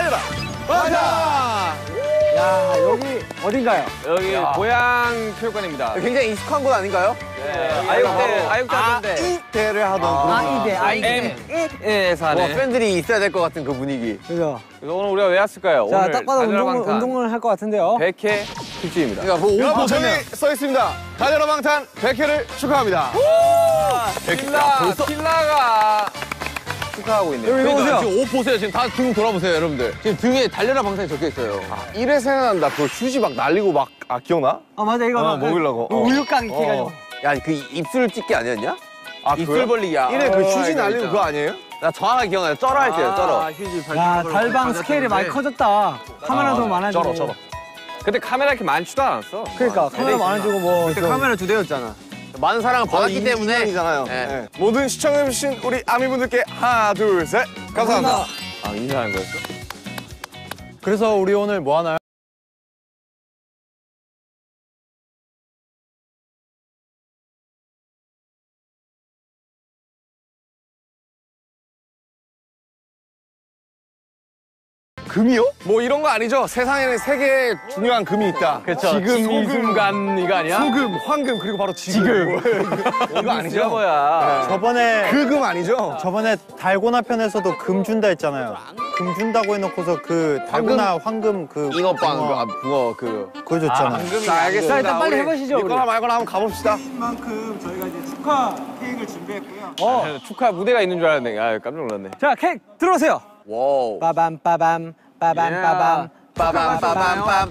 달려라 방탄. 야, 여기 어딘가요? 여기 고향 체육관입니다. 굉장히 익숙한 곳 아닌가요? 네. 아육대 하던데. 이대를 하던 이대. 에서 하는. 팬들이 있어야 될 것 같은 그 분위기. 그죠. 그래서 오늘 우리가 왜 왔을까요? 자, 오늘 딱 봐도 운동을 할 것 같은데요. 100회 특집입니다. 그러니까 뭐 여러분 저기 써 있습니다. 달려라 방탄 100회를 축하합니다. 킬라가 축하하고 있네요. 이거 보세요. 지금 옷 보세요. 지금 다 등 돌아보세요, 여러분들. 지금 등에 달려라 방탄이 적혀 있어요. 이래 생각난다. 그 휴지 막 날리고 막 기억나? 맞아, 이거 먹으려고. 우유깡 이렇게 해가지고. 야, 그 입술 찢기 아니었냐? 입술 벌리기야. 이래 그 휴지 날리고 그거 아니에요? 나 정확하게 기억나요. 쩔어 할게요, 쩔어. 야, 달방 스케일이 많이 커졌다. 카메라도 많아지고. 쩔어. 근데 카메라 이렇게 많지도 않았어. 그러니까 카메라 많아지고 뭐. 그때 카메라 2대였잖아. 많은 사랑을 받았기 때문에. 네. 모든 시청해주신 우리 아미분들께 하나, 둘, 셋. 감사합니다. 인사하는 거였어? 그래서 우리 오늘 뭐 하나요? 금이요? 뭐 이런 거 아니죠? 세상에는 3개의 중요한 금이 있다. 그쵸. 지금, 소금, 이거 아니야? 소금, 황금, 그리고 바로 지금. 이거 아니죠? 뭐야? 저번에 그 금 아니죠? 저번에 달고나 편에서도 금 준다 했잖아요. 금 준다고 해놓고서 그 달고나 황금 그 잉어빵, 붕어 그. 그거 줬잖아요. 자, 알겠습니다. 자, 일단 빨리 우리 해보시죠, 우리. 믿거나 말거나 한번 가봅시다. 만큼 저희가 이제 축하 케이크를 준비했고요. 축하 무대가 있는 줄 알았네. 아, 깜짝 놀랐네. 자, 케이크 들어오세요. 와우. 빠밤 빠밤 빠밤 빠밤 빠밤 빠밤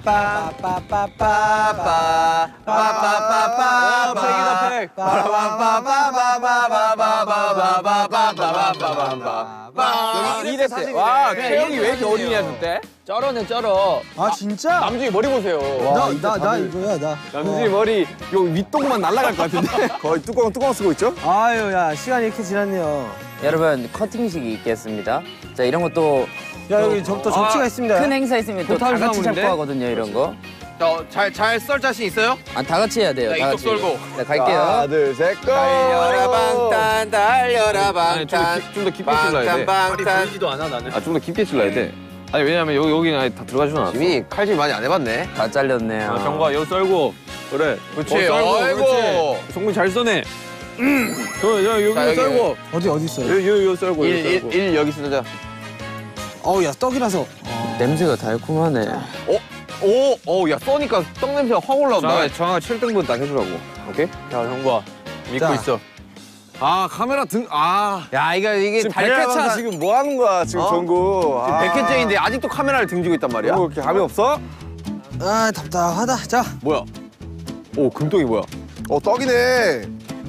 여기 2대 때. 와, 태영이 왜 이렇게 어리냐, 그때? 쩔어네, 쩔어. 아, 진짜? 남준이 머리 보세요. 나 이거야, 나. 남준이 머리, 요 윗동만 날아갈 것 같은데? 거의 뚜껑 쓰고 있죠? 아유, 야, 시간이 이렇게 지났네요. 여러분 커팅식이 있겠습니다. 자 이런 것도 야, 여기 또 접시가 있습니다. 큰 행사 있으면 또 다 같이 잡고 하거든요. 이런 거. 잘 썰 자신 있어요? 다 같이 해야 돼요. 다 같이. 썰고. 자 갈게요. 하나, 둘, 셋, 고! 달려라 방탄, 달려라 아니, 좀 더 깊게 찔러야 돼. 방탄. 좀 더 깊게 찔러야 돼. 아니, 왜냐면 여기는 아예 다 들어가지도 않았어. 이미 칼질 많이 안 해봤네. 다 잘렸네요. 정과 여기 썰고. 그래. 그렇지. 썰고, 아이고. 그렇지. 정국이 잘 써네. 여기 자, 여기. 썰고. 어디 있어요? 여기 썰고, 여기 썰고. 1 여기 쓰자. 어우, 야, 떡이라서. 냄새가 달콤하네. 야, 써니까 떡 냄새가 확 올라온다. 정확 7등분 딱 해주라고. 오케이? 자, 형과 믿고 자. 있어. 카메라 등, 야, 이게 지금 달걀 100회차 방탄. 지금 뭐 하는 거야, 지금 전국. 지금 100회째인데 아직도 카메라를 등지고 있단 말이야? 이렇게 감이 없어? 아, 답답하다. 자. 뭐야? 금떡이 뭐야? 떡이네.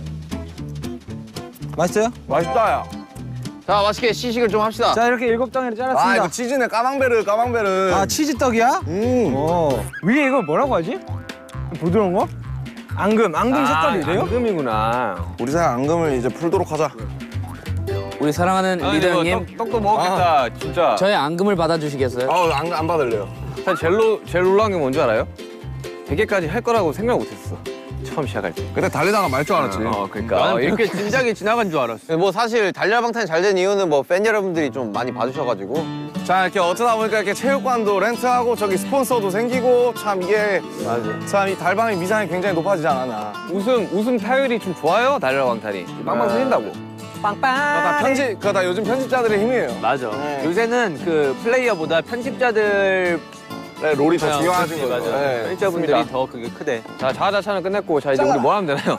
맛있어요? 맛있다, 야. 자, 맛있게 시식을 좀 합시다. 자, 이렇게 7덩이를 잘랐습니다. 이거 치즈네, 까망베르. 아, 치즈떡이야? 위에 이거 뭐라고 하지? 부드러운 거? 앙금 색깔이 이래요? 앙금이구나. 우리 사람 앙금을 이제 풀도록 하자. 우리 사랑하는 리더 형님, 떡도 먹겠다, 진짜. 저의 앙금을 받아주시겠어요? 안 받을래요. 사실 제일 놀라운 게 뭔지 알아요? 100개까지 할 거라고 생각 못 했어. 처음 시작할 때. 근데 달리다가 말 줄 알았지. 그러니까. 이렇게 진작에 지나간 줄 알았어. 뭐 사실 달려방탄이 잘 된 이유는 뭐 팬 여러분들이 좀 많이 봐주셔가지고. 자, 이렇게 어쩌다 보니까 이렇게 체육관도 렌트하고 저기 스폰서도 생기고 참 이게 참 이 달방의 미상이 굉장히 높아지지 않았나. 웃음 타율이 좀 좋아요, 달려라 방탄이. 빵빵 터진다고. 빵빵. 그거 다 요즘 편집자들의 힘이에요. 맞아. 네. 요새는 그 플레이어보다 편집자들 롤이 더 중요하신 거죠. 맞아. 네. 편집자분들이 더 그게 크대. 자, 자자차는 끝냈고, 자, 이제 우리 뭐 하면 되나요?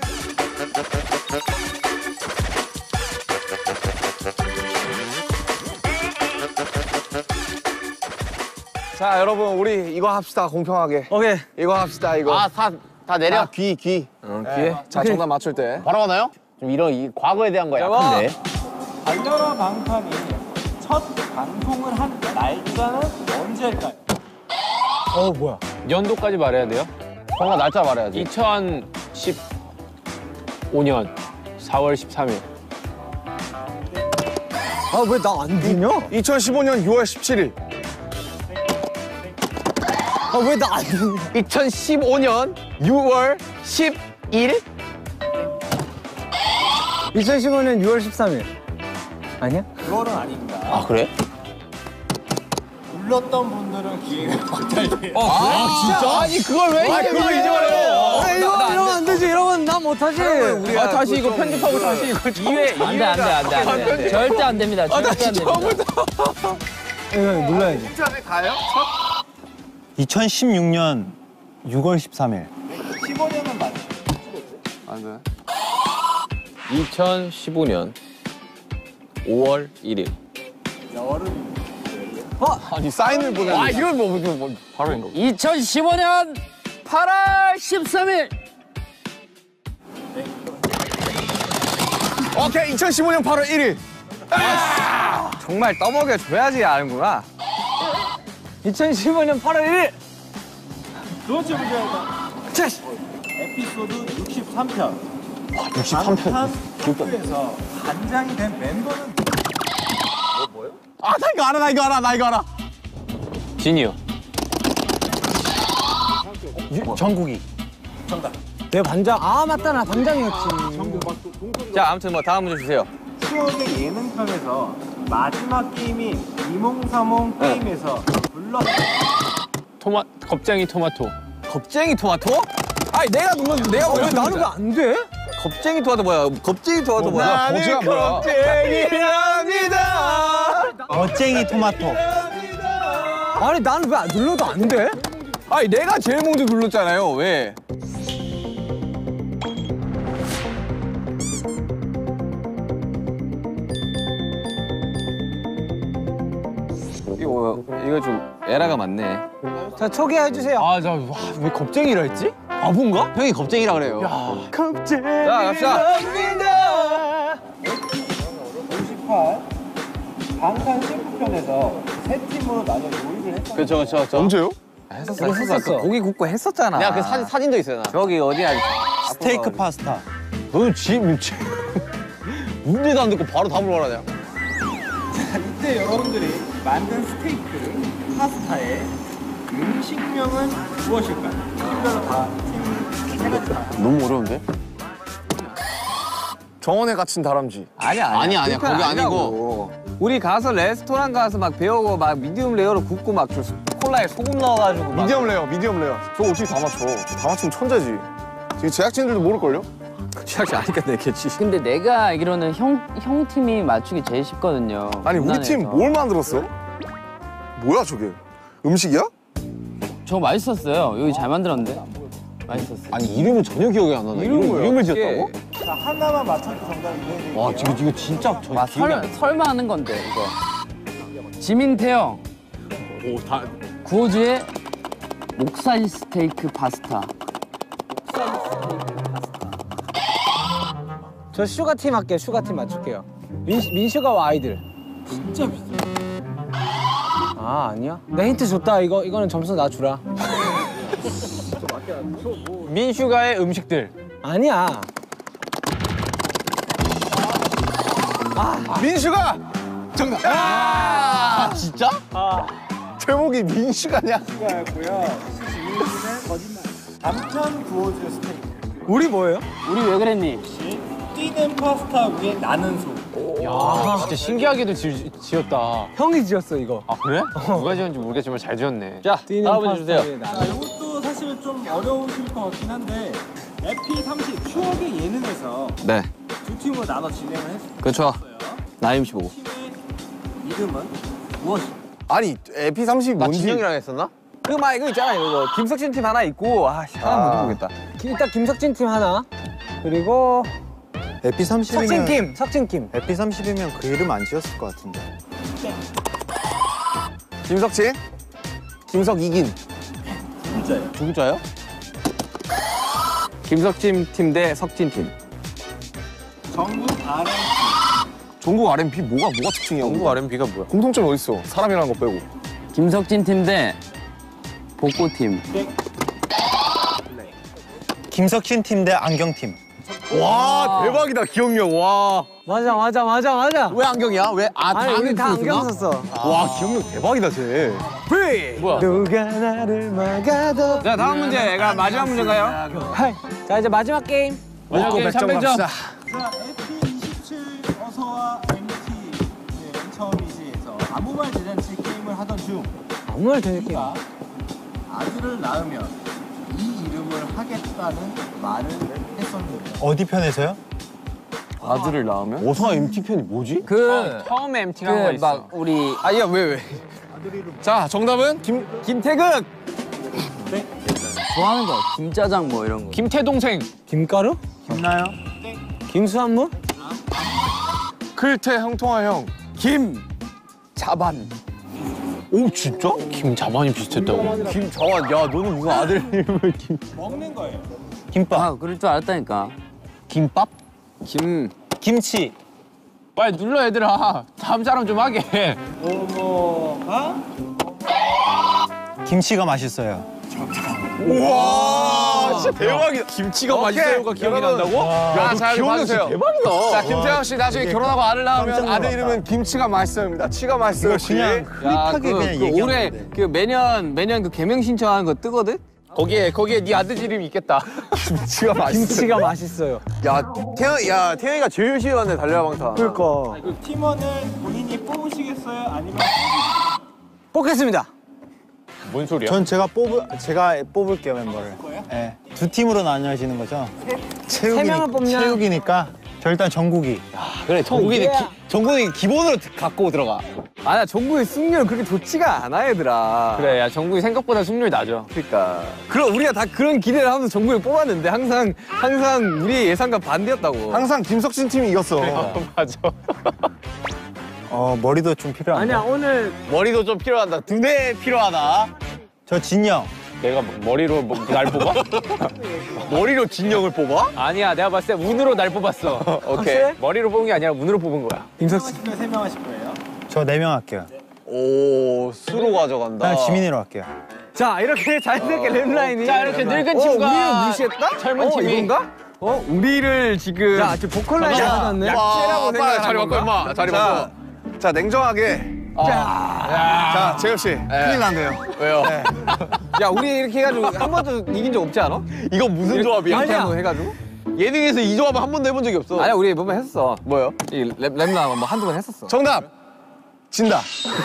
자, 여러분 우리 이거 합시다. 공평하게. 오케이. 이거 합시다. 이거. 다 내려. 귀. 귀에? 자, 정답 맞출 때. 바로 가나요? 좀 이 과거에 대한 거 약한데. 달려라 방탄이 첫 방송을 한 날짜는 언제일까요? 뭐야? 연도까지 말해야 돼요? 뭔가 날짜 말해야지. 2015년 4월 13일. 아, 왜 나 안 되냐? 2015년 6월 17일. 아, 왜 나 안 되냐? 2015년 6월 11일? 2015년 6월 13일. 아니야? 그거는 아닙니다. 아, 그래? 불렀던 분들은 기회가 박탈돼요. 아니 그걸 왜 그걸 이제 말해요? 이러면 안 되지. 이러면 난 못하지. 아 다시 이거 편집하고 다시 이거 2회 안돼 절대 안 됩니다. 절대 안 됩니다. 눌러야지. 2016년 6월 13일. 2015년 5월 1일. 아니 사인을 보내. 아 이건 뭐 바로 인 거. 2015년 8월 13일. 오케이 2015년 8월 1일. 정말 떠먹여 줘야지 아는구나. 2015년 8월 1일. 두 번째 문제입니다. 에피소드 63편. 63편. 학교에서 반장이 된 멤버는 아 나 이거 알아. 진이요. 정국이. 정답. 내 반장. 아 맞다 나 반장이었지. 자 아무튼 뭐 다음 문제 주세요. 추억의 예능편에서 마지막 게임인 이몽사몽 게임에서 불렀던 겁쟁이 토마토. 겁쟁이 토마토? 아니 내가 눌렀는데 내가 왜 먼저 나는 왜 안 돼? 겁쟁이 토마토 뭐야? 겁쟁이 토마토 뭐야? 거지가 뭐야? 겁쟁이랍니다. 멋쟁이 토마토. 아니 나는 왜 눌러도 안 돼? 아니 내가 제일 먼저 눌렀잖아요. 왜? 이거 좀 에러가 많네. 자 소개해 주세요. 왜 겁쟁이라 했지? 바본가? 형이 겁쟁이라 그래요. 겁쟁이. 자 갑시다. 58 방탄 셰프편에서 세 팀으로 나눠 요리를 했던 그렇죠. 언제요? 했었어. 고기 굽고 했었잖아. 내가 그 사진도 있어요 나. 저기 어디야? 스테이크 파스타. 너는 문제도 안 듣고 바로 답을 말하냐? 이때 여러분들이 만든 스테이크 파스타의 음식명은 무엇일까요? 팀별로 다팀세 가지 다. 너무 어려운데? 정원에 갇힌 다람쥐. 아니야. 거기 아니고. 우리 가서 레스토랑 가서 막 배우고 막 미디움 레어로 굽고 막 저 콜라에 소금 넣어가지고 막. 미디엄 레어. 저 어떻게 다 맞춰? 다 맞추면 천재지. 지금 제작진들도 모를걸요? 취약지 아니까 내겠지. 근데 내가 알기로는 형 팀이 맞추기 제일 쉽거든요. 아니 우리 팀 무난해서. 뭘 만들었어? 뭐야 저게? 음식이야? 저거 맛있었어요. 여기 잘 만들었는데. 맛있었어요. 아니 이름은 전혀 기억이 안 나네. 이름을 지었다고? 자, 하나만 맞춰도 정답이 이해드릴게요. 와 이거 진짜 설마 하는 건데 이거. 지민태형. 구호주의 목살 스테이크 파스타. 저 슈가 팀 할게요. 슈가 팀 맞출게요. 민슈가와 아이들. 진짜 비슷해. 아 아니야? 내 힌트 줬다. 이거는 점수 나 주라. 민슈가의 음식들. 아니야. 민슈가 정답. 아 진짜? 제목이 민슈가냐? 였고요. 이민수는 거짓말. 남편 구워줄 스테이크. 우리 뭐예요? 우리 왜 그랬니? 뛰는 파스타 위에 나는 소. 야, 진짜 신기하게도 지었다. 형이 지었어 이거. 아 그래? 누가 지었는지 모르겠지만 잘 지었네. 자 다음 문제 주세요. 자, 이것도 사실 좀 어려우실 것 같긴 한데 에피 30 추억의 예능에서 네. 두 팀으로 나눠 진행을 했어요. 그렇죠. 나 MC 보고. 팀의 이름은 무엇일까요? 아니 에피 30이 나 뭔지. 진영이랑 했었나? 이거 있잖아 이거 김석진 팀 하나 있고 하나 못 보겠다. 일단 김석진 팀 하나. 그리고 에피 30이면 석진 팀. 에피 30이면 그 이름 안 지었을 것 같은데. 김석진, 김석이긴. 진짜예요. 두 글자요? 김석진 팀 대 석진 팀. 전국 R&B. 전국 R&B 뭐가 특징이야? 전국 R&B가 뭐야? 공통점이 어딨어? 사람이라는 거 빼고. 김석진 팀 대 복고 팀. 김석진 팀 대 안경 팀. 와 대박이다 기억력 와. 맞아. 왜 안경이야? 왜? 아니 우리 다 안경 썼나? 썼어. 와 기억력 대박이다 쟤. 뭐야? 누가 나를 막아도. 자 다음 문제. 얘가 마지막 문제인가요? 하이. 자 이제 마지막 게임. 마지막 게임 300점. 자, 에피 27 어서와 MT. 네, 처음이시에서 아무 말 대잔치 게임을 하던 중 아무 말 되게 우리가 아들을 낳으면 이 이름을 하겠다는 말을 했었는데 어디 편에서요? 아들을 낳으면? 오성아 MT 편이 뭐지? 처음에 MT가 한 거 있어. 막 우리 아니야 왜? 자 정답은 김태극. 좋아하는 거 김짜장 뭐 이런 거. 김태 동생. 김가루? 김나요? 김수한무? 클태 형통아 형. 자반. 오 진짜? 김자반이 비슷했다고. 김자완. 야 너는 무슨 아들 이름을 김? 먹는 거예요. 김밥. 아 그럴 줄 알았다니까. 김밥? 김치. 빨리 눌러 얘들아. 다음 사람 좀 하게. 김치가 맛있어요. 우와 진짜 대박이다. 김치가 맛있어요가 기억이 난다고? 야, 잘 봐주세요. 대박이다. 자, 김태형 씨 나중에 결혼하고 아들 낳으면 깜짝 아들 놀랐다. 이름은 김치가 맛있어요입니다. 치가 맛있어요. 이거 그냥 흐릿하게 그냥 얘기하면 올해 돼. 그 매년 그 개명 신청하는 거 뜨거든? 거기에 네 아들 이름이 있겠다. 김치가 맛있어요. 김치가 맛있어요. 태형이가 제일 열심히 왔네 달려방타. 그러니까. 팀원을 본인이 뽑으시겠어요? 아니면 뽑겠습니다. 뭔 소리야? 전 제가 뽑을게요 멤버를. 네. 두 팀으로 나뉘어지는 거죠. 세 명을 뽑냐? 체육이니까 저 일단 정국이. 그래 정국이 기본으로 갖고 들어가. 아나 정국의 승률 그렇게 좋지가 않아 얘들아. 그래, 야 정국이 생각보다 승률이 낮아. 그러니까. 그럼 우리가 다 그런 기대를 하면서 정국을 뽑았는데 항상 우리 예상과 반대였다고. 항상 김석진 팀이 이겼어. 맞아. 머리도 좀 필요한데. 아니야 오늘 머리도 좀 필요하다. 두뇌 필요하다. 저 진영. 내가 머리로 날 뽑아? 머리로 진영을 뽑아? 아니야, 내가 봤을 때 운으로 날 뽑았어. 오케이. 머리로 뽑은 게 아니라 운으로 뽑은 거야. 김석진. 3명 하실 거예요? 저 4명 할게요. 오 수로 가져간다. 그냥 지민이로 할게요. 자 이렇게 자연스럽게 랩라인이. 자, 이렇게 늙은 팀과 우리를 무시했다? 젊은 팀이. 이건가? 우리를 지금 자 지금 보컬 라인 나왔네. 약체라고 생각하는 자리 바꿔 건가? 임마. 자리 바꿔. 자 냉정하게. 자 재엽 씨 큰일 났네요. 왜요? 야 우리 이렇게 해가지고 한 번도 이긴 적 없지 않아? 이거 무슨 조합이야? 이렇게 한번 해가지고? 예능에서 이 조합은 한 번도 해본 적이 없어. 아니야 우리 몇번 했었어. 뭐요? 이 랩나 뭐 한두 번 했었어. 정답. 진다.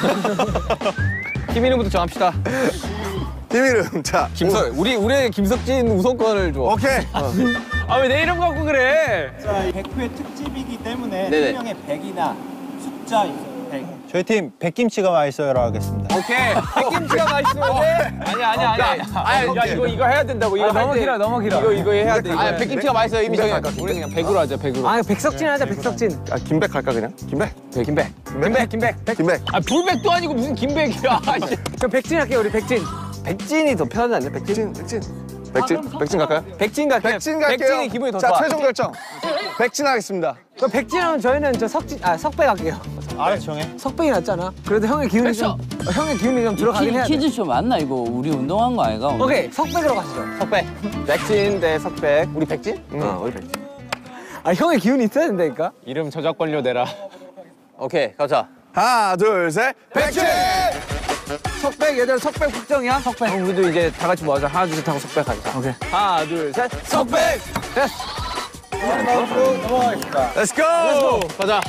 팀 이름부터 정합시다. 팀 이름 자 우리의 김석진 우선권을 줘. 오케이. 아, 왜 내 이름 갖고 그래? 자, 100회 특집이기 때문에 네네. 3명의 100이나 숫자 있어요. 100. 저희 팀 백김치가 맛있어요라고 하겠습니다. 오케이. 백김치가 맛있어야 돼. 아니야. 야, 이거 해야 된다고. 이거 너무 할 때 길어 너무 길어. 이거 해야 돼. 아 백김치가 맛있어요 이미 정해. 우리 그냥 100으로 하자, 100으로. 아 백석진 하자 백석진. 아 김백 할까 그냥? 김백. 김백. 아, 불백도 아니고 무슨 김백이야. 씨. 그럼 백진 할게요 우리 백진. 백진이 더 편하지 않냐? 백진 갈까요? 백진 갈게요. 백진 갈게요. 백진이 기분이 더 자 좋아. 최종 결정. 백진 하겠습니다. 그럼 백진하면 저희는 저 석백 할게요. 알아서 정해. 석백이 낫잖아. 그래도 형의 기운이 좀 들어가긴 해야 돼. 퀴즈쇼 맞나 이거? 우리 운동한 거 아이가? 오늘? 오케이 석백으로 가시죠. 석백. 백진 대 석백. 우리 백진? 우리 백진. 아 형의 기운이 있어야 된다니까. 이름 저작권료 내라. 오케이, 가자. 하나 둘 셋. 백진. 석백, 얘들 석백 확정이야? 석백. 그럼 우리도 이제 다 같이 모아서 하나, 둘, 셋 하고 석백 하자. 오케이. 하나, 둘, 셋. 석백! 됐어. Let's go. 가자.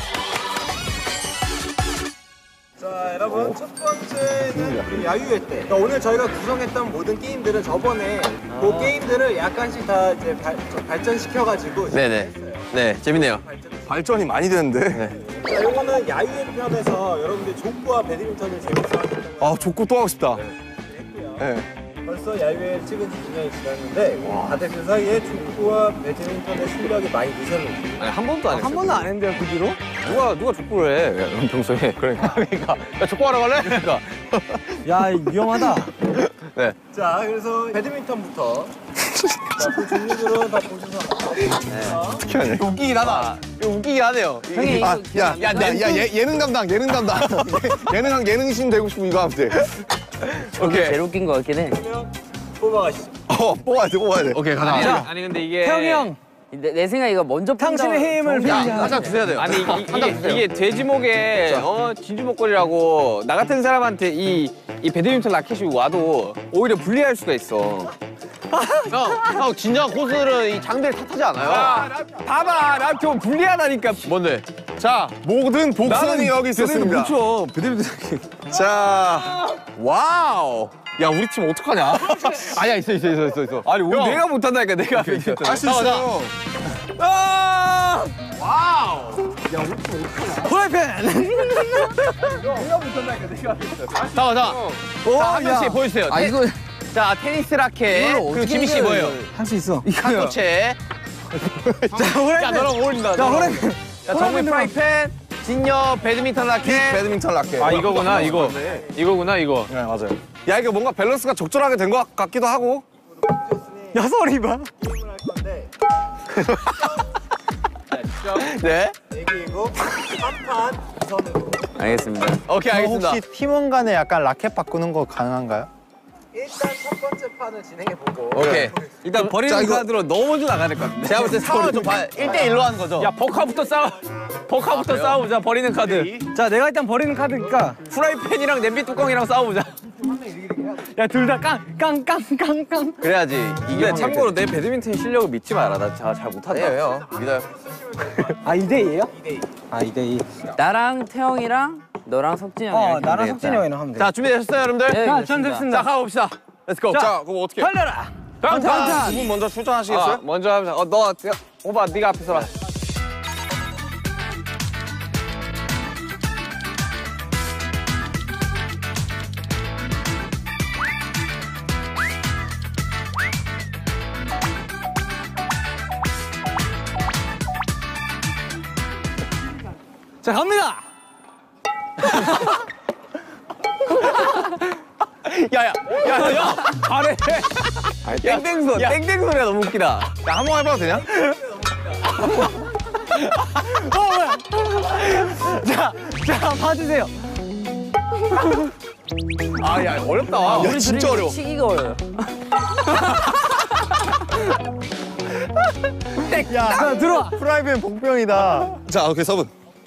자, 여러분 첫 번째는 우리 야유회 때. 그러니까 오늘 저희가 구성했던 모든 게임들은 저번에 그 게임들을 약간씩 다 이제 발전시켜가지고 네, 재밌네요. 발전이 많이 되는데. 자, 요거는 야유회 편에서 여러분들이 족구와 배드민턴을 재밌어 하셨던 거 아 족구 또 하고 싶다. 했고요. 네. 벌써 야유회를 찍은 지 2년이 지났는데 다들 그 사이에 족구와 배드민턴의 실력이 많이 느셨는지. 아니, 한 번도 안 했어. 한 번도 안 했는데요 그 뒤로? 누가 족구를 해? 야, 평소에. 그러니까. 야, 족구하러 갈래? 그러니까. 야 위험하다. 네. 자, 그래서 배드민턴부터 자, 그 종류들은 다 보셔서 어떻게 하냐? 웃기긴 하다. 이거 웃기긴 하네요. 형이 예능 담당. 예능신 되고 싶으면 이거 하면 돼. 오케이. 제일 웃긴 거 같긴 해. 뽑아가시죠. 뽑아야 돼. 오케이, 가자. 아니, 근데 이게. 태영이 형 내 생각에 이거 먼저 당신의 힘을 야, 빌자. 한잔 주셔야 돼요. 아니, 이게 돼지목에 진주목걸이라고 나 같은 사람한테 이 배드민턴 라켓이 와도 오히려 불리할 수가 있어. 형, 진정한 고수들은 이 장비를 탓하지 않아요. 봐봐, 나 좀 불리하다니까. 뭔데? 자, 모든 복선이 여기 있었습니다. 묻혀. 배드민턴 라켓. 자, 와우. 야, 우리 팀 어떡하냐? 아니야, 있어. 아니, 형. 내가 못한다니까, 내가 배드민턴. 할 수 있어요. 아! 자, 한 명씩 보여주세요. 아 이거 자, 테니스 라켓. 그리고 지민 씨 뭐예요? 할 수 있어. 한도체. 야, 너랑 어울린다. 자, 호랭. 자, 정민 프라이팬. 진여 배드민턴 라켓. 배드민턴 라켓. 아, 이거구나, 이거. 이거구나, 이거. 네, 맞아요. 야, 이거 뭔가 밸런스가 적절하게 된 것 같기도 하고. 야, 소리 봐. 게임을 할 건데 네. 4개이고 3판 2선으로. 알겠습니다. 오케이, 그럼 알겠습니다. 혹시 팀원 간에 약간 라켓 바꾸는 거 가능한가요? 일단 첫 번째 판을 진행해보고 오케이. 일단 버리는 자, 이거- 카드로 너 먼저 나가야 될 것 같은데. 제가 볼 때 상황을 좀 봐요. 1대1로 하는 거죠? 야, 버카부터 싸우자, 버리는 카드. 자, 내가 일단 버리는 카드니까. 프라이팬이랑 냄비 뚜껑이랑 싸워보자. 야, 둘 다 깡깡깡깡깡. 그래야지. 근데 참고로 내 배드민턴 실력을 믿지 마라. 나 잘 못한다. 아니에요. 믿어요. 아, 2대2예요? 2대2. 아, 2대2. 나랑 태영이랑 너랑 석진이 형이랑 나랑 석진이 형이랑 하면 돼. 자, 준비되셨어요, 여러분들? 네, 자, 됐습니다. 전 됐습니다. 자, 가봅시다. 렛츠고. 자, 그럼 어떻게? 달려라. 방탄. 두 분 먼저 출전하시겠어요? 먼저 하자. 오빠, 네가 앞에서 라 자, 갑니다. 야, 잘해. 땡땡 소리가 너무 웃기다. 야, 한 번 해봐도 되냐? 자, 봐주세요. 아, 야, 어렵다. 야, 진짜 어려워. 치기가 어려워요. 자, 들어와. 프라이팬 복병이다. 자, 오케이, 서브.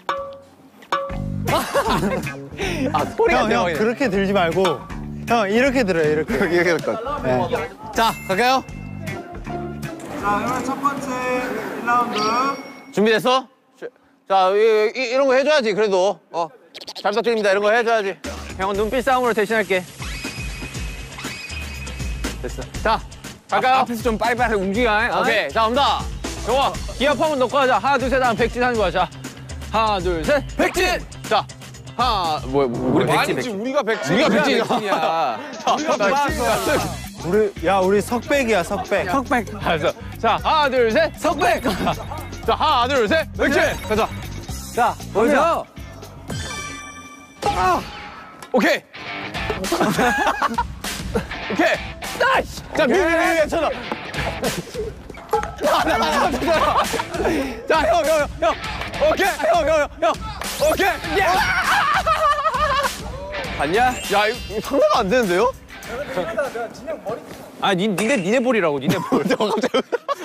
소리가 형, 그렇게 들지 말고. 형, 이렇게 들어요, 이렇게. 이렇게 될 것. 네. 자, 갈까요? 자, 그러면 첫 번째 1라운드 준비됐어? 자, 이런 거 해줘야지, 그래도. 잘 부탁드립니다. 이런 거 해줘야지. 형은 눈빛 싸움으로 대신할게. 됐어. 자, 갈까요? 앞에서 좀 빨리빨리 움직여. 오케이, 자, 온다. 좋아. 기합 한번 넣고 하자. 하나, 둘, 셋 하면 백진 하는 거야. 자, 하나, 둘, 셋. 백진! 자, 우리 백진, 아니지, 백진. 우리가 백진. 우리가 백진이야. 우리 석백이야, 석백. 석백. 알았어. 자, 하나, 둘, 셋. 석백! 자, 하나, 둘, 셋. 백진! 가자. 자, 보여줘. 오케이. 오케이. 나이스. 자, 미리 쳐라. 자, 형. 오케이. 형. 오케이. 예. 봤냐? 야, 이거 상대가 안 되는데요? 아, 니네 볼이라고, 니네 볼. 갑자기.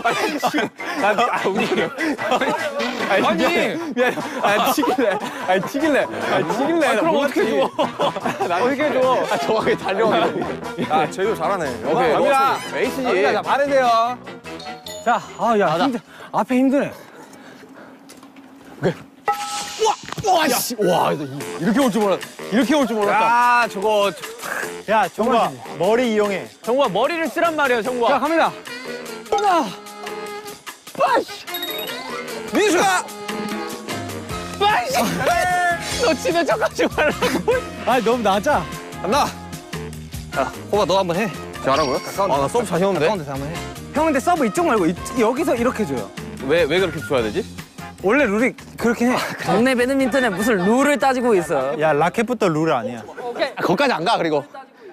아니, 튀길래. 그럼 어떻게 줘? 어떻게 줘? 정확하게 달려가. 야, 쟤도 잘하네. 오케이, 갑니다. 에이스지. 갑니다. 자, 바르세요. 자, 야, 앞에 힘드네. 와, 이렇게 올 줄 몰랐다. 아, 저거. 야, 정우야, 머리 이용해. 정우가 머리를 쓰란 말이야, 정우가. 자, 갑니다. 민수가! 너 치는 척하지 말라고. 아, 너무 낮아. 간다. 야, 호가 너 한번 해. 잘하고요? 나 서브 자신 없는데? 데서 한번 해. 형, 근데 서브 이쪽 말고 여기서 이렇게 줘요. 왜 그렇게 줘야 되지? 원래 룰이 그렇게 해. 동네 배드민턴에 무슨 룰을 따지고 있어. 야, 라켓부터 룰 아니야. 거기까지 안 가, 그리고.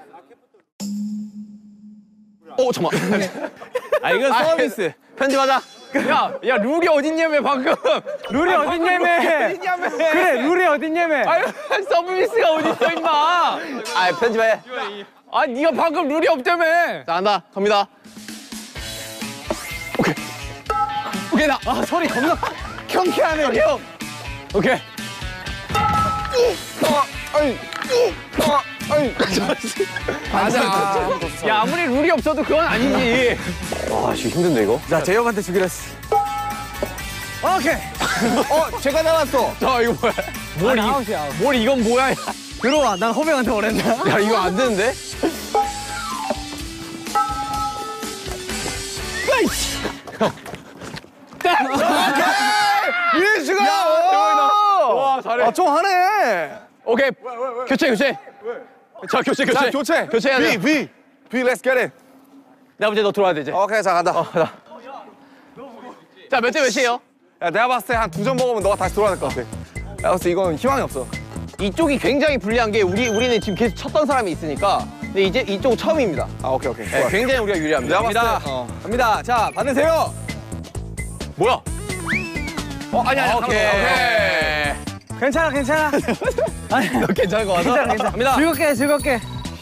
잠깐만. 이건 서비스. 편집하자. 야, 룰이 어딨냐며, 방금. 룰이 어딨냐며. 그래, 룰이 어딨냐며. 서비스가 어딨어, 임마. 편집해. 네가 방금 룰이 없다며. 자, 간다. 갑니다. 오케이, 나. 소리 겁나. 경쾌하네, 형. 오케이. 맞아. 야, 아무리 룰이 없어도 그건 아니지. 와, 씨, 힘든데, 이거? 자, 재혁한테 주기로 했어. 오케이. 제가 잡았어. 자, 이거 뭐야? 뭘, 아웃이야, 아웃. 뭘 이건 뭐야? 들어와. 난 허병한테 오랬나? 야, 이거 안 되는데? 민수가! 와, 잘해. 좀 하네. 오케이. 교체. 자, 교체. 자, 교체. 교체해야 돼. B, let's get it. 나 이제 너 들어와야 되지. 오케이, 자, 간다. 자, 몇 대 몇이에요? 야, 내가 봤을 때 한 2점 먹으면 너가 다시 돌아야 될 것 같아. 야, 봤을 때 이건 희망이 없어. 이쪽이 굉장히 불리한 게 우리는 지금 계속 쳤던 사람이 있으니까 근데 이제 이쪽 처음입니다. 아, 오케이. 네, 좋아. 굉장히 우리가 유리합니다. 내가 봤을 때, 갑니다. 자, 받으세요. 뭐야? 아니야. 오케이. 괜찮아. 아니, 너 괜찮을 것 같아? 괜찮아. 갑니다. 즐겁게.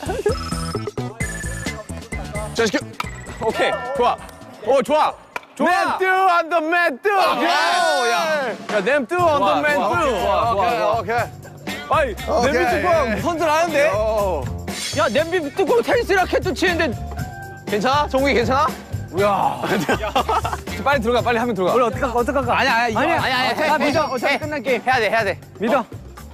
자, 시켜. 오케이. 좋아. 좋아. 맨뚜 on the 맨뚜. 야, 냄뚜 on the 맨뚜. 오케이. 아이, 냄비 뚜껑 선전하는데? 야, 냄비 뚜껑 테니스 라켓도 치는데 괜찮아? 정국이 괜찮아? 우야. 빨리 들어가, 빨리 하면 들어가. 우리 어떡할까? 아니야. 나 믿어. 어차피 끝난 게임. 해야 돼. 믿어.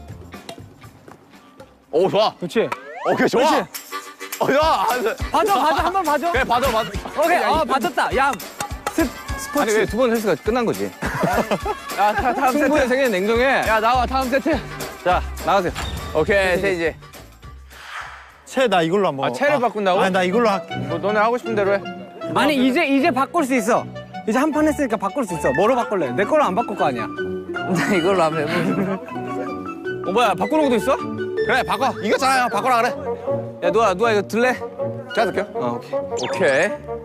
오, 좋아. 그렇지. 오케이, 좋아. 그렇지. 좋아. 봐줘. 한번 봐줘. 그래, 받아. 오케이. 봐줬다. 야, 스포츠. 아니, 왜 두 번 헬스가 끝난 거지? 야, 다음 세트. 승부의 세계는 냉정해. 야, 나와, 다음 세트. 자, 나가세요. 오케이, 세이지. 채 나 이걸로 한번. 채를 바꾼다고? 아니 나 이걸로 할게. 뭐, 너네 하고 싶은 대로 해. 아니, 이제 바꿀 수 있어. 이제 한 판 했으니까 바꿀 수 있어. 뭐로 바꿀래? 내 걸로 안 바꿀 거 아니야. 나 이걸로 한번 해볼게. 뭐야, 바꾸는 것도 있어? 그래, 바꿔. 이겼잖아요. 바꿔라 그래. 야, 누가 이거 들래? 제가 들게요. 오케이.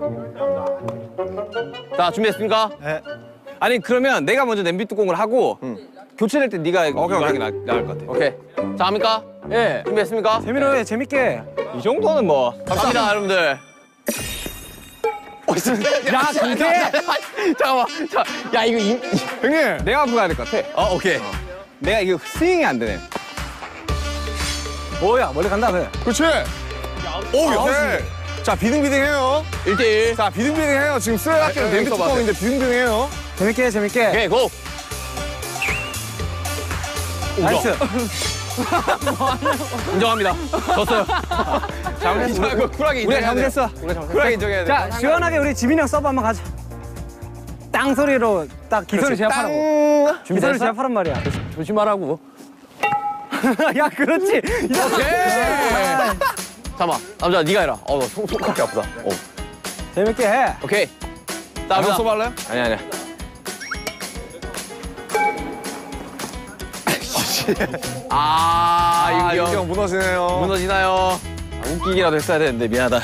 자, 준비됐습니까? 네. 아니, 그러면 내가 먼저 냄비 뚜껑을 하고 교체될 때 네가 이거 오케이. 하는 게 나을 것 같아. 오케이. 자, 합니까? 예. 준비됐습니까? 재민아, 재밌게. 이 정도는 뭐. 갑니다, 여러분들. 야, 근데 잠깐만. 자, 야, 이거 형님. 내가 앞으로 가야 될 것 같아. 오케이. 내가 이거 스윙이 안 되네. 뭐야, 멀리 간다, 그래. 그렇지. 오, 오케이. 자, 비등비등해요. 1대1. 자, 비등비등해요. 지금 쓰레기는 냄비 여기서 뚜껑인데 비등비등해요. 재밌게. 오케이, 고! 나이스. 인정합니다. 졌어요. 잘못했어. 쿨하게 인정해야 돼. 우리가 잘못했어. 쿨하게 인정해야 돼. 자, 시원하게 우리 지민이 형 서브 한번 가자. 땅 소리로 딱 기선을 제압하라고. 기선을 제압하란 말이야. 조심하라고. 야, 그렇지. 오케이. 잠깐만. 남자, 네가 해라. 나 손가락이 아프다. 재밌게 해. 오케이. 자, 형 남자. 써볼래요? 아니야. 윤기 형 무너지네요. 무너지나요? 웃기기라도 했어야 되는데 미안하다.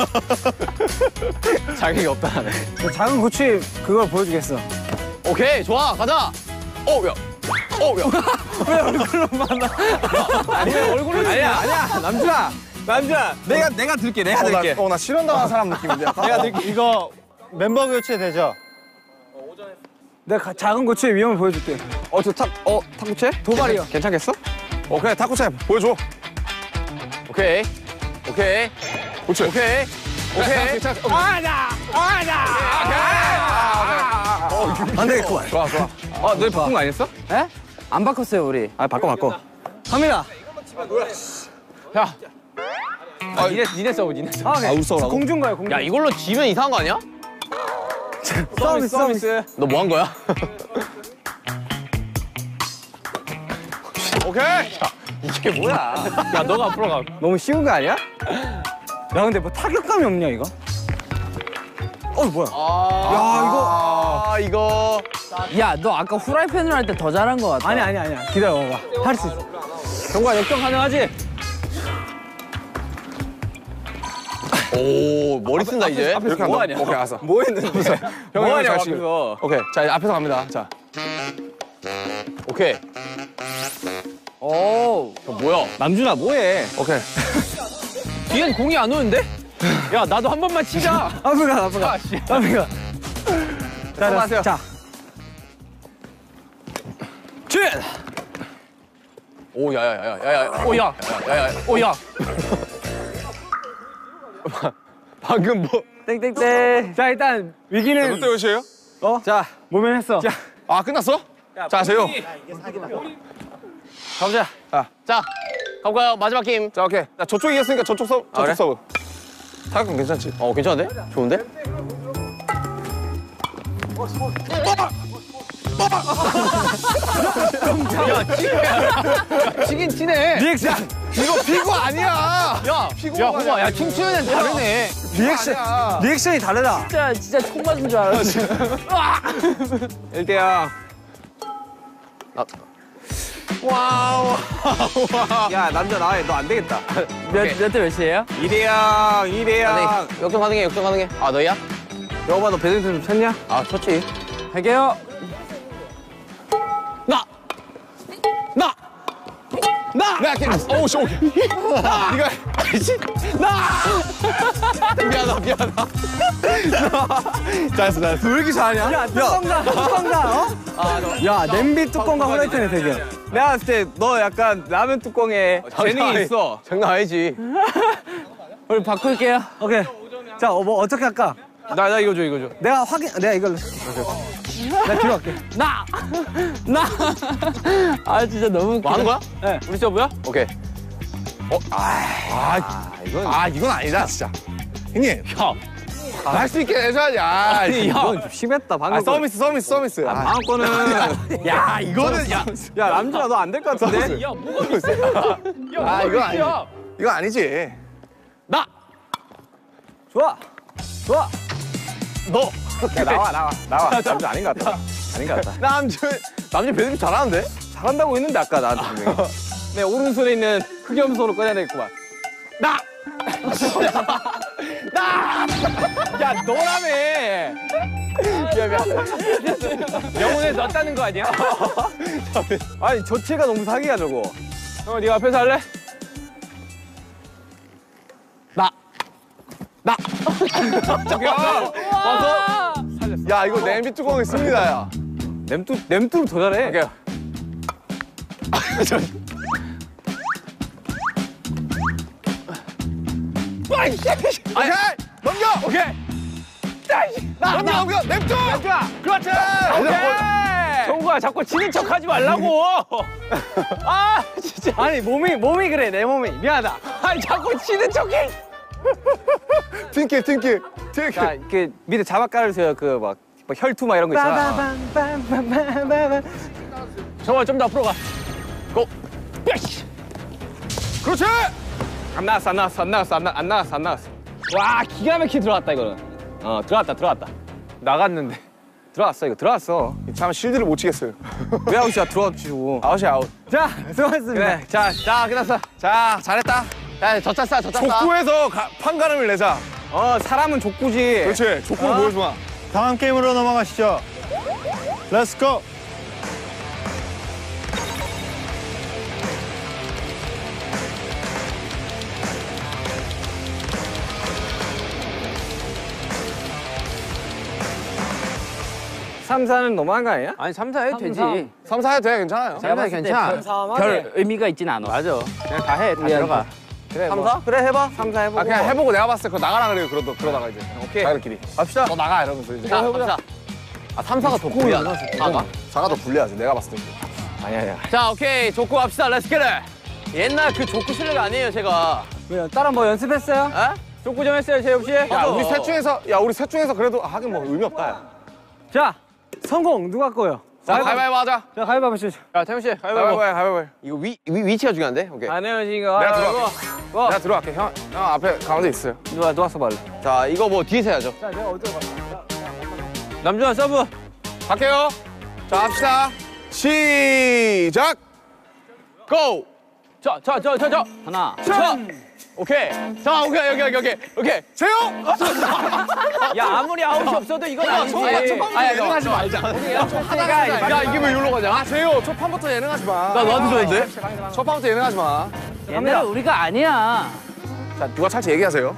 자격이 없다 하네. 저 작은 고추 그걸 보여주겠어. 오케이, 좋아, 가자. 야. 왜 얼굴로 만나? 아니, 얼굴은 아니야. 남자. 내가 들게. 나 실현당한 사람 느낌인데. 내가 이거 멤버 교체 되죠? 내가 작은 고추의 위험을 보여줄게. 탁구채? 도발이요. 괜찮겠어? 오케이, 탁구채 보여줘. 오케이. 그렇지. 오케이. 괜찮아. 안 되겠구만. 좋아. 너희 바꾼 거 아니었어? 에? 안 바꿨어요 우리. 바꿔. 갑니다. 야. 니네 서브. 우리 서브라고? 공중 가요, 공중. 야, 이걸로 지면 이상한 거 아니야? 서비스. 너 뭐 한 거야? 오케이. 이게 뭐야? 야, 너가 앞으로 가. 너무 쉬운 거 아니야? 야, 근데 뭐 타격감이 없냐, 이거? 뭐야? 이거. 야 너 아까 후라이팬으로 할 때 더 잘한 것 같아. 아니야. 기다려봐. 할 수 있어. 경과 역전 가능하지? 오, 머리 쓴다 이제. 이렇게 한다. 오케이, 알았어. 뭐 했는데? 형이 뭐하냐, 잘 치고. 앞에서. 오케이, 자, 이제 앞에서 갑니다. 자, 오케이. 오. 뭐야? 남준아, 뭐해? 오케이. 뒤엔 공이 안 오는데? 야, 나도 한 번만 치자. 앞으로 가. 들어가세요. 자. 오, 야야야야야야. 오, 야. 오, 야. 방금 뭐? 땡땡땡. 자, 일단 위기는 롯데 몇이에요? 자, 모면했어. 자, 아, 끝났어? 자, 재호. 가보자. 자, 가볼까요? 마지막 게임. 자, 오케이. 자, 저쪽 이겼으니까 저쪽 서브. 저쪽 그래? 서브. 타격감 괜찮지? 괜찮은데? 좋은데? 치긴 치네. 리액션. 이거 피구 아니야. 야, 호바, 야, 춤추는 다르네. 리액션이 다르다. 진짜 총 맞은 줄 알았지. 1대0. 와우. 야, 남자 나와. 너 안 되겠다. 몇 대 몇이에요? 2대0. 2대0. 역전 가능해, 역전 가능해. 아, 너야? 여봐, 너 배드민턴 좀 쳤냐? 아, 쳤지. 할게요. 나! 오우, 씨, 오케이. 니가, 미안하다. 잘했어. 왜 이렇게 잘하냐? 야, 뚜껑다, 어? 야, 냄비 뚜껑과 후라이팬의 대결. 내가 봤을 때 너 약간 라면 뚜껑에 재능이 있어. 장난 아니지. 우리 바꿀게요. 오케이. 자, 뭐 어떻게 할까? 나 이거 줘, 이거 줘. 내가 이걸로. 내가 뒤로 갈게. 아 진짜 너무 웃기다. 뭐 하는 거야? 네. 우리 서브야? 오케이. 이건 아니다, 진짜. 형님. 야, 할 수 있게 해줘야지. 아, 이건 좀 심했다, 방금. 서비스. 다음 거는. 야, 이거는, 야, 남준아, 너 안 될 것 같은데? 야, 뭐가 비싸? 야, 이건 아니지. 이건 아니지. 좋아. 너. 야, 나와. 남자 아닌 것 같다. 남자 배드민턴 잘하는데? 잘한다고 했는데, 아까 나한테 분명히. 내 오른손에 있는 흑염소로 꺼내냈구만. 야, 너라며. 영혼에 넣었다는 거 아니야? 아니, 저체가 너무 사기야, 저거. 네가 앞에서 할래? 야, 이거 냄비 뚜껑에 씁니다, 야. 냄뚜로 더 잘해. 오케이. 오케이! 넘겨! 오케이. 넘겨! 냄비! 그렇지! 정구야, 자꾸 지는 척 하지 말라고. 아, 진짜. 아니, 몸이 그래, 내 몸이. 미안하다. 아니, 자꾸 지는 척해. 팀킬. 자, 그 밑에 자막 깔아주세요. 그 막 혈투 막 이런 거 있잖아. 정말 좀 더 앞으로 가. 고. 그렇지! 안 나왔어. 와, 기가 막히게 들어갔다, 이거는. 들어갔다. 나갔는데. 들어왔어, 이거 들어왔어. 참 실드를 못 치겠어요. 왜 아웃이야? 들어왔지. 아웃이야, 아웃. 자, 수고하셨습니다. 그래, 자, 끝났어. 자, 잘했다. 야, 저 찼어. 족구에서 판가름을 내자. 사람은 족구지. 그렇지, 족구를 보여주마. 다음 게임으로 넘어가시죠. 렛츠 고! 삼사는 너무한 거 아니야? 아니 3사 해도 되지. 3, 4 해도 돼, 괜찮아요. 제가 봤을 때 별 의미가 있진 않아. 맞아. 그냥 다 해. 다 들어가. 그래, 3, 4? 그래, 해봐. 삼사 해보고. 그냥 해보고 내가 봤을 때 그거 나가라 그래요, 그러다가 이제. 오케이. 자기들끼리. 갑시다. 너 나가, 이러면서 이제. 자, 해보자. 3사가 더 불리하다. 4가. 4가 더 불리하지, 내가 봤을 때. 아니야. 자, 오케이. 족구 갑시다. 렛츠 겟. 옛날 그 족구 실력 아니에요, 제가. 왜요? 다른 뭐 연습했어요? 에? 족구 좀 했어요, 재엽 씨? 야, 우리 셋 중에서 그래도 하긴 뭐 의미 없다, 야. 자, 성공 누가 거요? 자, 가위바위보 하자. 자, 가위바위보 시죠. 야, 태훈 씨. 가위바위보. 이거 위치가 중요한데? 오케이. 안 헤어지니까. 내가 들어갈게. 내가 들어갈게. 형 앞에 가운데 있어요. 누가 써봐. 자, 이거 뭐 뒤에서 해야죠. 자, 내가 어디로 갈까? 남준아, 서브. 갈게요. 자, 합시다. 시작! 고! 저. 하나. 오케이. 자, 오케이. 세요! 야, 아무리 아웃이 없어도 이건 아니지. 예능하지 말자. 야, 이게 왜 여기로 가냐? 세요! 초판부터 예능하지 마. 나 너한테 줬는데? 초판부터 예능하지 마. 옛날에 우리가 아니야. 자, 누가 찰지 얘기하세요.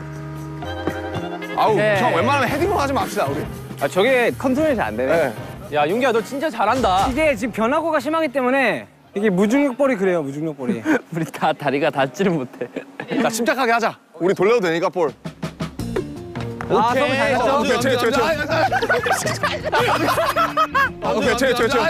아우, 오케이. 형 웬만하면 헤딩으로 하지 맙시다, 우리. 저게 컨트롤이 잘 안 되네. 네. 야, 윤기야, 너 진짜 잘한다. 이게 지금 변화구가 심하기 때문에 이게 무중력볼이 그래요, 무중력볼이. 우리 다 다리가 닿지를 못해. 자, 침착하게 하자. 우리 돌려도 되니까, 볼. 아, 서브 잘 갔죠? 오케이, 채. 오케이, 채.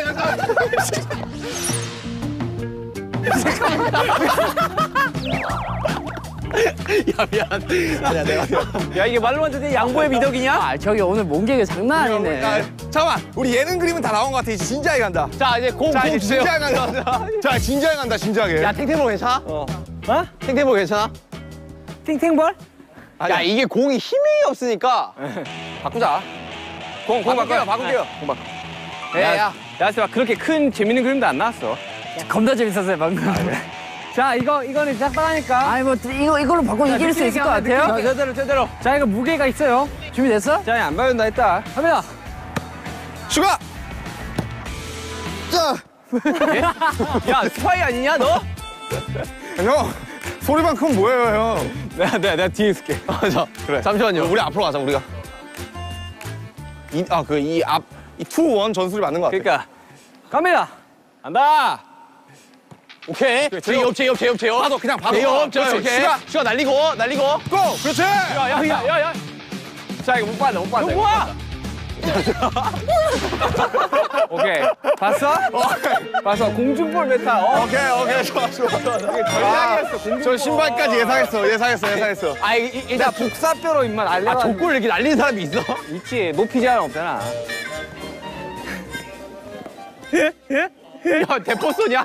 야, 이게 말로 완전 양보의 미덕이냐? 아, 저기 오늘 몸개그 장난 아니네. 잠깐만, 우리 예능 그림은 다 나온 것 같아. 이제 진지하게 간다. 자, 이제 공 자, 이제 주세요. 진지하게 간다. 자, 진지하게 간다, 진지하게. 야, 탱탱볼 괜찮아? 탱탱볼 괜찮아? 팅팅볼? 야, 이게 공이 힘이 없으니까 바꾸자. 공 바꿀게요. 야, 그렇게 큰 재밌는 그림도 안 나왔어. 겁나 재밌었어요, 방금. 자, 이거는 짝방하니까. 아니, 뭐, 이걸로 바꿔 이길 수 있을 것 같아요? 제대로. 자, 이거 무게가 있어요. 준비됐어? 자, 안 받는다 했다. 갑니다. 슈가! 자! 야, 스파이 아니냐, 너? 형, 소리만큼 뭐예요, 형? 내가 뒤에 있을게. 자, 그래. 잠시만요. 우리 앞으로 가자, 우리가. 이 2, 1 전술이 맞는 것 같아. 그러니까 갑니다. 간다. 오케이. 제이업. 봐도, 그냥 봐도. 제이업. 그렇지. 오케이. 슈가 날리고. 고! 그렇지! 야. 자, 이거 못 받아. 너 뭐야? 오케이. 봤어? 봤어. 공중볼 메타. 오케이. 좋아. 저 신발까지 예상했어. 아, 일단 복사뼈로 입만 알려. 족골 이렇게 날리는 사람이 있어? 있지. 높이 제한 없잖아. 야, 대포소냐?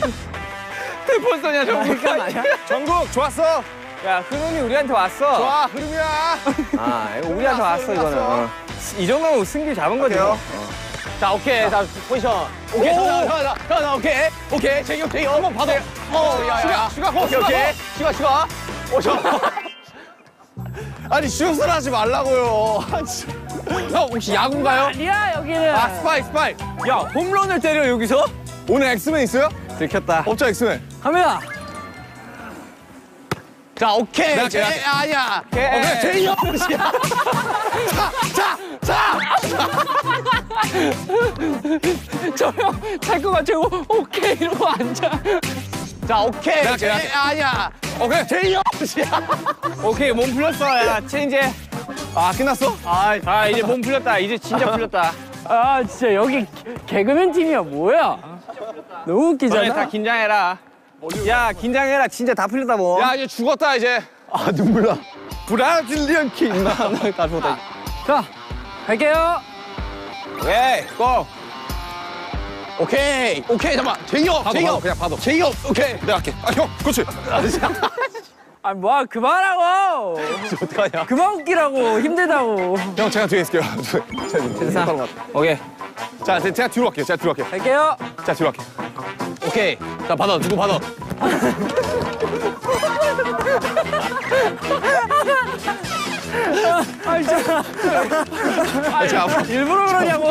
대포소냐, 정국가 아니야? 전국, 좋았어. 야, 흐름이 우리한테 왔어. 좋아, 흐름이야. 아, 이거 우리한테 왔어, 이거는. 이 정도면 승기 잡은 거지. 오케이요. 자, 오케이. 자, 포지션. 오케이. 자, 오케이. 제이업. 한번 받아. 야. 슈가. 슈가. 아니, 슛을 하지 말라고요. 형, 혹시 야구인가요? 아니야, 여기는. 아, 스파이. 야, 홈런을 때려, 여기서? 오늘 엑스맨 있어요? 들켰다. 없죠, 엑스맨. 갑니다. 자, 오케이. 내가 아니야. 오케이, 제이홉. 저형 찰 것 같고 오케이 이러고 앉아. 자, 오케이. 내가 아니야. 오케이, 제이홉. 오케이 몸 풀렸어. 야 체인지. 아, 끝났어? 아 이제 몸 풀렸다. 이제 진짜 풀렸다. 아, 진짜 여기 개그맨 팀이야, 뭐야? 너무 웃기잖아. 너네 다 긴장해라. 야 긴장해라. 진짜 다 풀렸다 뭐. 야, 이제 죽었다, 이제. 아, 눈물 나. 브라질리언 킹. 다 죽었다. 자, 갈게요. 오케이, 고. 오케이, 잠깐만. 제이홉. 그냥 봐도. 제이홉. 오케이. 내가 할게. 아, 형, 그렇지. 아, 뭐야, 그만하고. 어떡하냐. 그만 웃기라고, 힘들다고. 형, 제가 뒤에 있을게요. 오케이. 자, 제가 뒤로 갈게요. 갈게요. 자, 뒤로 갈게요. 오케이. 자, 받아. 누구 받아. 일부러 그러냐고.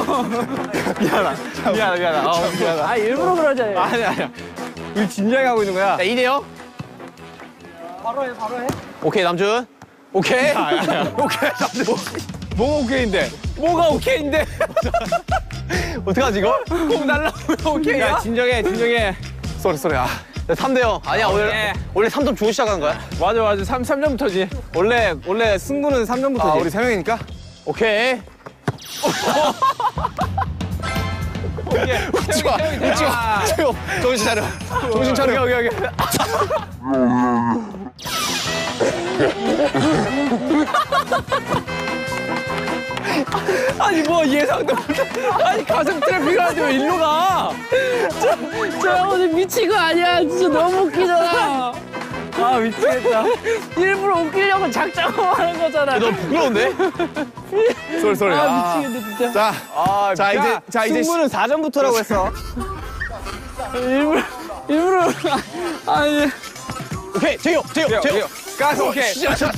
미안하다. 아, 일부러 그러잖아요. 아니야. 우리 진지하게 하고 있는 거야. 자, 2대0. 바로 해. 오케이, 남준. 오케이. 오케이, 남준. 뭐가 오케이인데? 뭐가 오케이인데? 어떡하지, 이거? 공 날라오면 오케이야? 야, 진정해. 쏘리. 아, 3대0. 아니야, 원래 3점 주고 시작하는 거야? 맞아. 3점부터지. 원래 승부는 3점부터지. 아, 우리 3명이니까? 오케이. 웃지 마. 정신 차려. 오케이. 아니 뭐 예상도 못해. 아니 가슴 트래픽을 하는데 왜 일로 가? 저 오늘 미친 거 아니야. 진짜 너무 웃기잖아. 아 미치겠다. 일부러 웃기려고 작정하고 하는 거잖아. 너 부끄러운데? 쏘리. 아, 미치겠네, 진짜. 자, 이제 승부는 4점부터라고 했어. 일부러. 아니 오케이, 제이홉. 가스 오케이.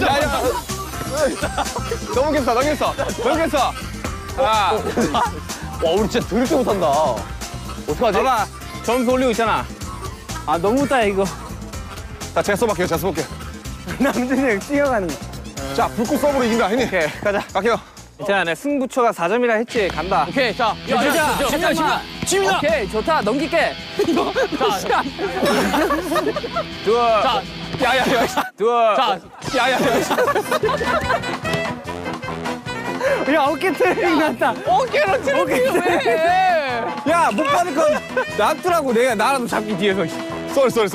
넘겼어. 아, 와, 우리 진짜 더럽게 못한다. 어떡하지? 봐봐. 점수 올리고 있잖아. 아, 너무 웃다, 이거. 자, 제가 써볼게요. 남준이 형 뛰어가는 거. 자, 불꽃 서브로 이긴다, 형님. 오케이, 가자. 갈게요. 자, 내 승부처가 4점이라 했지. 간다. 오케이, 자. 지민아. 오케이, 좋다. 넘길게. 둘. 자, 야야야. 둘. 자, 야야야. 야, 어깨 트레이닝 났다. 어깨로 트래핑 왜? 야, 못 받을 건 놔두라고. 나라도 잡기 뒤에서. 쏠.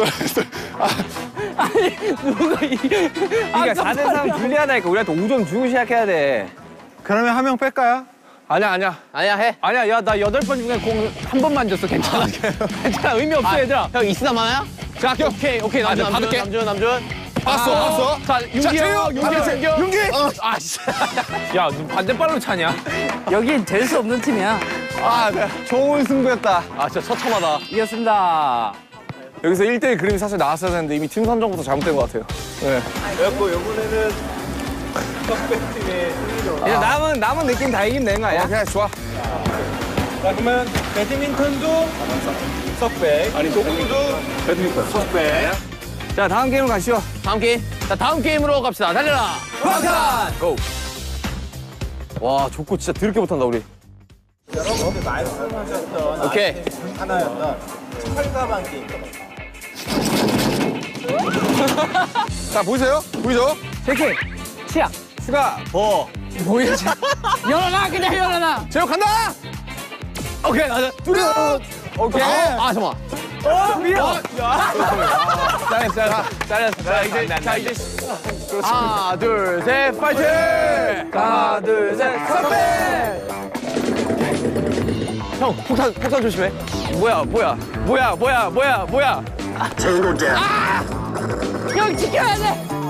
누가 그러니까 4대3 불리하다니까. 우리한테 5점 주고 시작해야 돼. 그러면 한 명 뺄까요? 아니야. 아니야 해. 아니야, 야, 나 8번 중에 공 한 번만 줬어. 괜찮아. 괜찮아. 의미 없어, 얘들아. 형 있으나 마나야? 자, 오케이 내가 받을게. 남준. 봤어. 자 윤기 형 윤기. 아씨. 야, 너 반대발로 차냐? 여긴 될 수 없는 팀이야. 아, 네. 좋은 승부였다. 아 진짜 처참하다. 이겼습니다. 여기서 1대1 그림이 사실 나왔어야 되는데 이미 팀 선정부터 잘못된 것 같아요. 네. 그래갖고 이번에는 석배팀의 승리로. 이제 남은 느낌 다 이기면 되는 거 아니야? 오케이, 좋아. 자 그러면 배드민턴도 석배. 아니 농구도 배드민턴 석배. 자, 다음 게임으로 가시죠. 다음 게임으로 갑시다. 달려라. 화산! 고! 와, 족구 진짜 더럽게 못한다, 우리. 여러분들 말씀하셨던 오케이. 하나였던 철가방 게임. 자, 보이세요? 보이죠? 제키, 치약. 수가, 버. 뭐야, 열어놔, 그냥 열어놔. 제육 간다! 오케이, 가자. 둘이 오케이. 아 잠깐. 잘했어. 자, 이제. 하나 둘 셋 파이팅. 하나, 둘, 셋, 선배! 형 폭탄 조심해. 뭐야. 형 지켜야 돼.